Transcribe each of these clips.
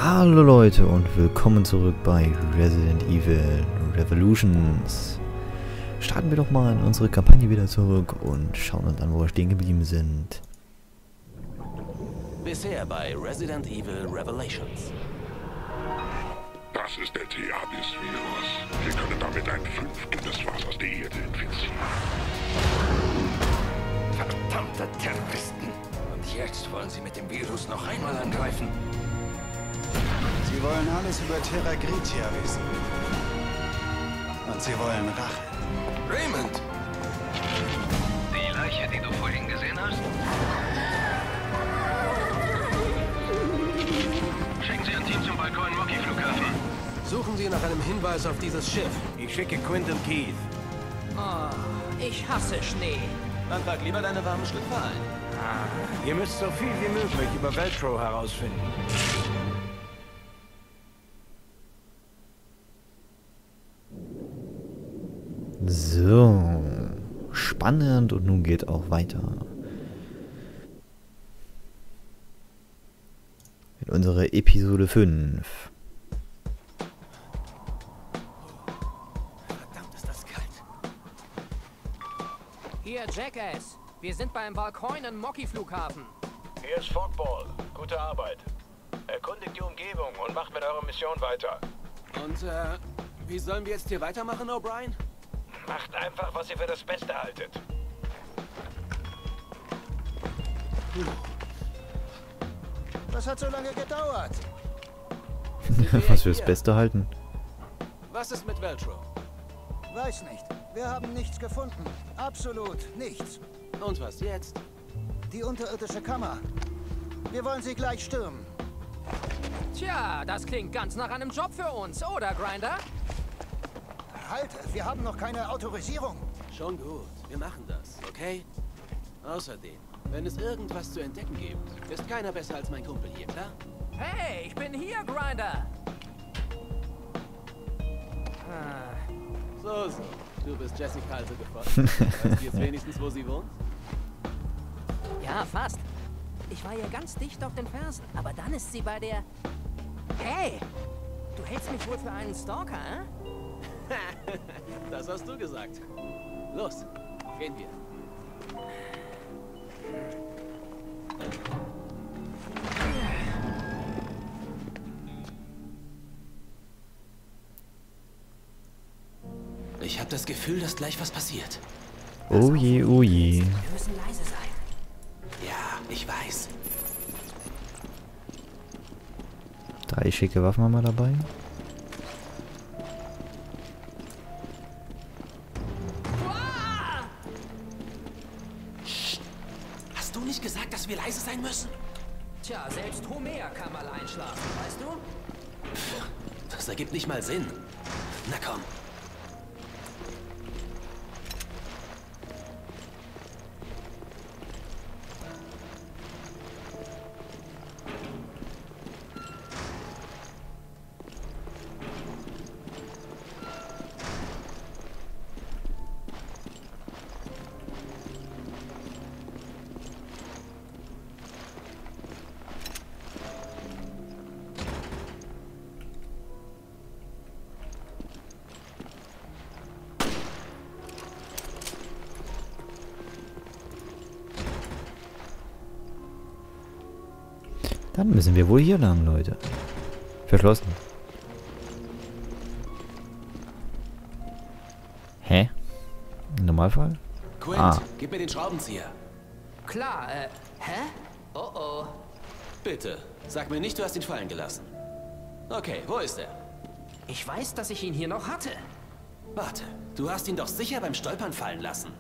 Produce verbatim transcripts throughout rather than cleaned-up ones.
Hallo Leute und willkommen zurück bei Resident Evil Revolutions. Starten wir doch mal in unsere Kampagne wieder zurück und schauen uns an, wo wir stehen geblieben sind. Bisher bei Resident Evil Revelations. Das ist der T-Abis-Virus. Wir können damit ein Fünftel des Wassers der Erde infizieren. Verdammte Terroristen! Und jetzt wollen sie mit dem Virus noch einmal angreifen? Sie wollen alles über Terra Gritia wissen. Und sie wollen Rache. Raymond! Die Leiche, die du vorhin gesehen hast? Schicken Sie ein Team zum Balkon Mocky-Flughafen. Suchen Sie nach einem Hinweis auf dieses Schiff. Ich schicke Quint und Keith. Oh, ich hasse Schnee. Dann trag lieber deine warmen Schlüpfer ein. Ah, ihr müsst so viel wie möglich über Veltro herausfinden. So, spannend und nun geht auch weiter. In unserer Episode fünf. Verdammt, ist das kalt. Hier, Jackass. Wir sind beim Balkon im Mocky-Flughafen. Hier ist Fogball. Gute Arbeit. Erkundigt die Umgebung und macht mit eurer Mission weiter. Und, äh, wie sollen wir jetzt hier weitermachen, O'Brien? Macht einfach, was ihr für das Beste haltet. Was hat so lange gedauert? Was wir das Beste halten. Was ist mit Veltro? Weiß nicht. Wir haben nichts gefunden. Absolut nichts. Und was jetzt? Die unterirdische Kammer. Wir wollen sie gleich stürmen. Tja, das klingt ganz nach einem Job für uns, oder, Grinder? Halt, wir haben noch keine Autorisierung. Schon gut. Wir machen das, okay? Außerdem, wenn es irgendwas zu entdecken gibt, ist keiner besser als mein Kumpel hier, klar? Hey, ich bin hier, Grinder. Ah, So, so. Du bist Jessica also gefolgt. Weißt du jetzt wenigstens, wo sie wohnt? ja, fast. Ich war ihr ganz dicht auf den Fersen, aber dann ist sie bei der... Hey, du hältst mich wohl für einen Stalker, hä? Das hast du gesagt. Los, gehen wir. Ich habe das Gefühl, dass gleich was passiert. Oh je, oh je. Wir müssen leise sein. Ja, ich weiß. Drei schicke Waffen haben wir dabei. Hast du nicht gesagt, dass wir leise sein müssen? Tja, selbst Homer kann mal einschlafen, weißt du? Das ergibt nicht mal Sinn. Na komm. Dann müssen wir wohl hier lang, Leute. Verschlossen. Hä? Im Normalfall? Quint, Ah. gib mir den Schraubenzieher. Klar, äh, hä? Oh oh. Bitte, sag mir nicht, du hast ihn fallen gelassen. Okay, wo ist er? Ich weiß, dass ich ihn hier noch hatte. Warte, du hast ihn doch sicher beim Stolpern fallen lassen.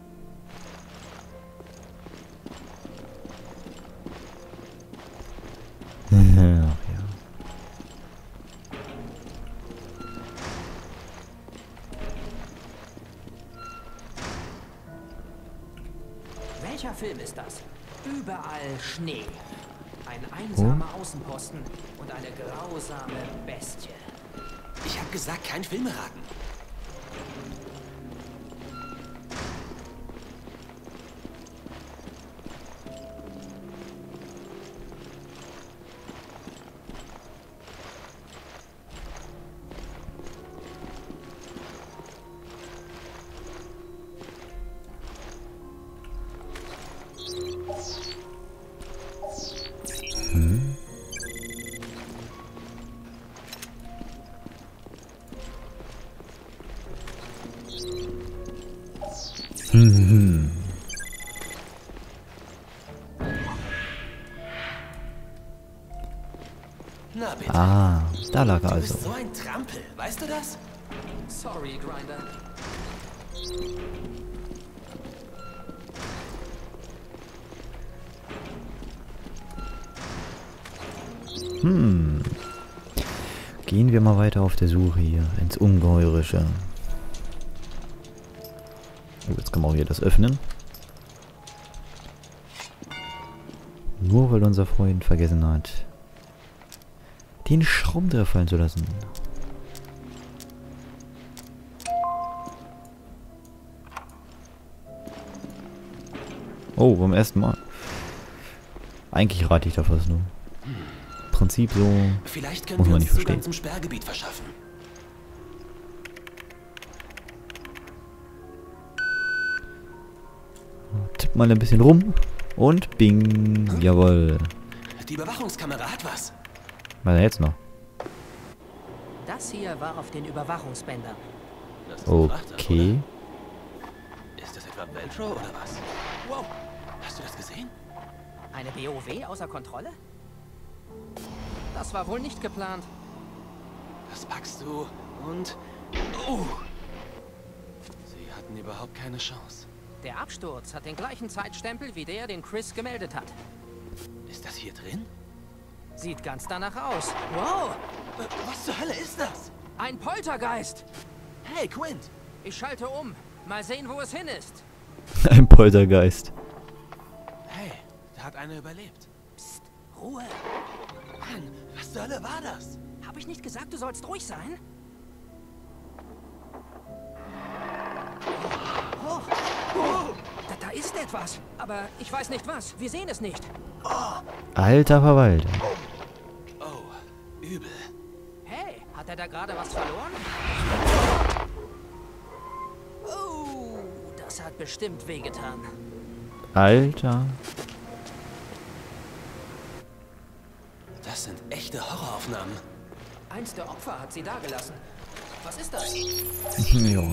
Ach ja. Welcher Film ist das? Überall Schnee. Ein einsamer Außenposten und eine grausame Bestie. Ich hab gesagt, kein Filmeraten. Hm. Na bitte. Ah, da lag er Du also. bist so ein Trampel, weißt du das? Sorry, Grinder. Hm. Gehen wir mal weiter auf der Suche hier ins Ungeheurische. Oh, jetzt kann man auch hier das öffnen. Nur weil unser Freund vergessen hat, den Schraubendreher fallen zu lassen. Oh, beim ersten Mal. Eigentlich rate ich da fast nur. Prinzip so. Vielleicht können Muss wir man uns nicht Zugang verstehen. zum Sperrgebiet verschaffen. Tipp mal ein bisschen rum. Und bing. Jawohl. Die Überwachungskamera hat was. Was jetzt noch? Das hier war auf den Überwachungsbändern. Das ist ein Frachter, Okay. oder? Ist das etwa Veltro oder was? Wow, hast du das gesehen? Eine B O W außer Kontrolle? Das war wohl nicht geplant. Das packst du und... Uh. Sie hatten überhaupt keine Chance. Der Absturz hat den gleichen Zeitstempel wie der, den Chris gemeldet hat. Ist das hier drin? Sieht ganz danach aus. Wow, Äh, Was zur Hölle ist das? ein Poltergeist. Hey, Quint! Ich schalte um. Mal sehen, wo es hin ist. Ein Poltergeist. Hey, da hat einer überlebt. Psst, Ruhe. Mann, was zur Hölle war das? Habe ich nicht gesagt, du sollst ruhig sein? Oh, oh. Da, da ist etwas. Aber ich weiß nicht was. Wir sehen es nicht. Alter Verwalter. Oh, übel. Hey, hat er da gerade was verloren? Oh, das hat bestimmt wehgetan. Alter. Das sind echte Horroraufnahmen. Eins der Opfer hat sie dagelassen. Was ist das? Ja.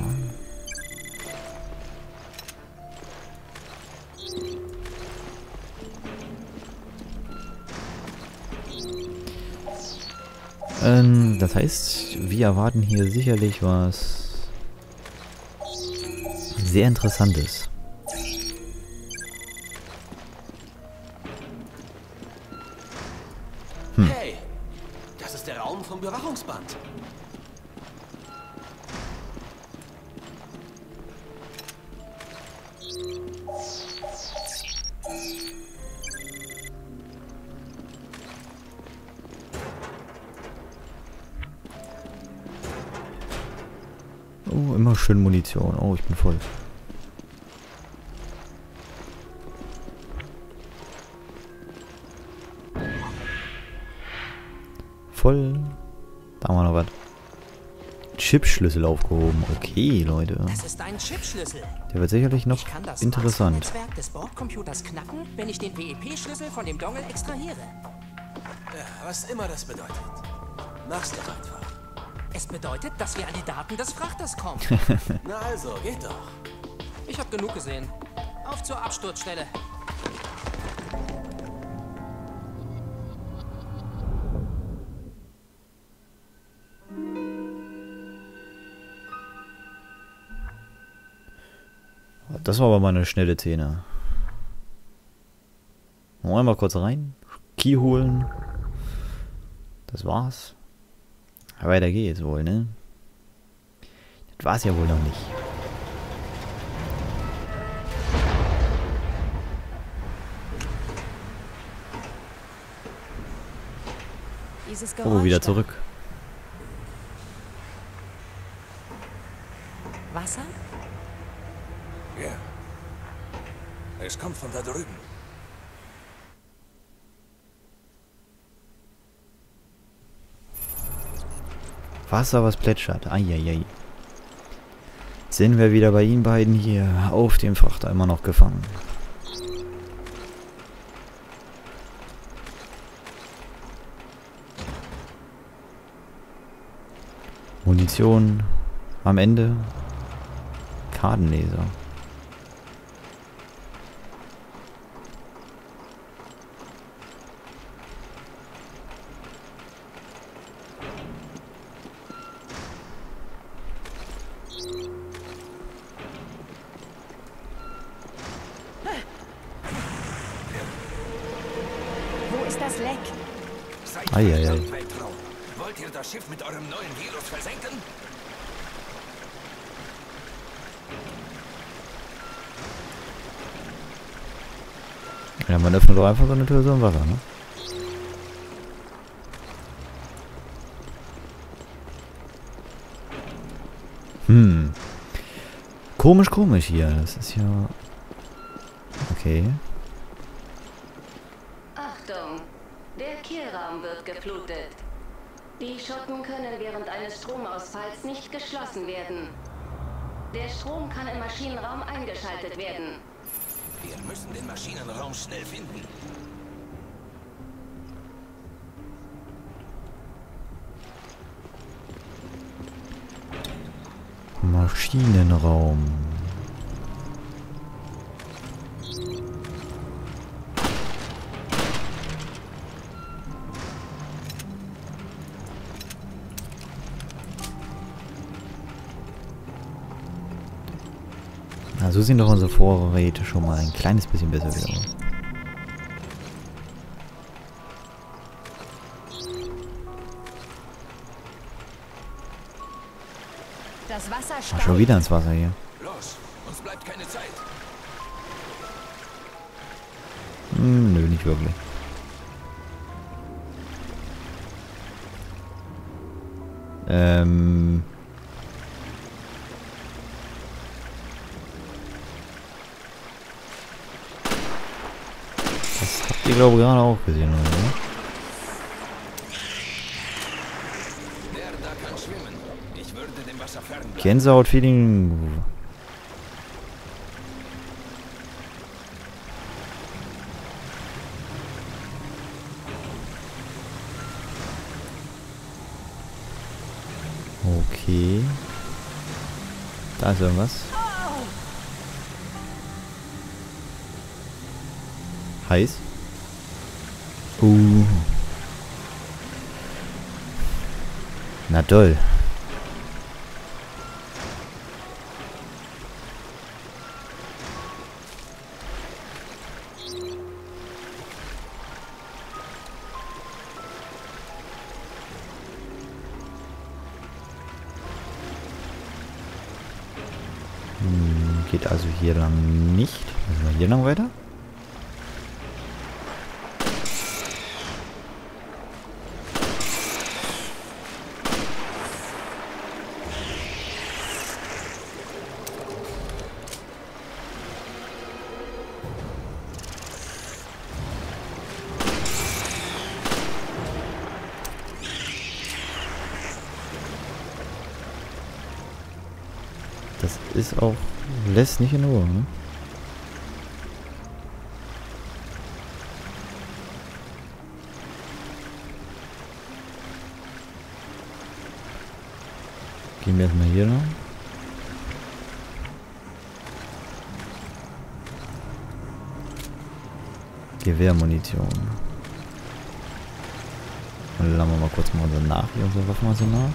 Ähm, das heißt, wir erwarten hier sicherlich was sehr Interessantes. Hey, das ist der Raum vom Überwachungsband. Oh, immer schön Munition. Oh, ich bin voll. Voll. Da haben wir noch was. Chipschlüssel aufgehoben. Okay, Leute. Das ist ein Chipschlüssel. Der wird sicherlich noch Ich kann das interessant. Netzwerk des Bordcomputers knacken, wenn ich den W E P-Schlüssel von dem Dongle extrahiere. Ja, was immer das bedeutet. Mach's doch einfach. Es bedeutet, dass wir an die Daten des Frachters kommen. Na also, geht doch. Ich habe genug gesehen. Auf zur Absturzstelle. Das war aber mal eine schnelle Szene. Noch einmal kurz rein. Key holen. Das war's. Weiter geht's wohl, ne? Das war's ja wohl noch nicht. Dieses Oh, Geräusch wieder da. zurück. Wasser? Ja. Es kommt von da drüben. Wasser, was plätschert. Eieiei. Sind wir wieder bei Ihnen beiden hier auf dem Frachter immer noch gefangen. Munition am Ende. Kartenleser. Eieiei. Weltraum. Wollt ihr das Schiff mit eurem neuen Virus versenken? Ja, man öffnet doch einfach so eine Tür so im Wasser, ne? Hm. Komisch, komisch hier. Das ist ja... Okay. Achtung! Der Kielraum wird geflutet. Die Schotten können während eines Stromausfalls nicht geschlossen werden. Der Strom kann im Maschinenraum eingeschaltet werden. Wir müssen den Maschinenraum schnell finden. Maschinenraum. Na, so sehen doch unsere Vorräte schon mal ein kleines bisschen besser wieder aus. Das Wasser Ach, steigt. schon wieder ins Wasser hier. Los, uns bleibt keine Zeit. Hm, nö, nicht wirklich. Ähm... Das habt ihr, glaube ich, gerade auch gesehen, oder? Der da kann schwimmen. Ich würde dem Wasser fernbleiben. Gänsehaut-Feeling. Okay. Da ist irgendwas. Heiß. Uh. Na toll. Hm, geht also hier lang nicht. Müssen wir hier lang weiter? Das ist auch... lässt nicht in Ruhe, ne? Gehen wir erstmal hier lang. Gewehrmunition. Und dann laden wir mal kurz mal unser nach, hier unser Waffenarsenal.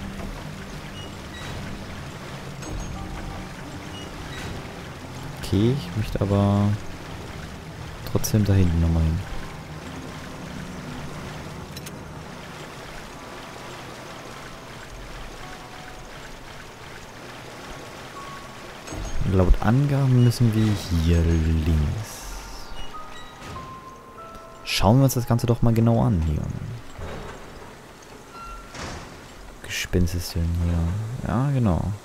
Okay, ich möchte aber trotzdem da hinten nochmal hin. Laut Angaben müssen wir hier links. Schauen wir uns das Ganze doch mal genau an hier. Gespenstessystem, ja. Ja, genau.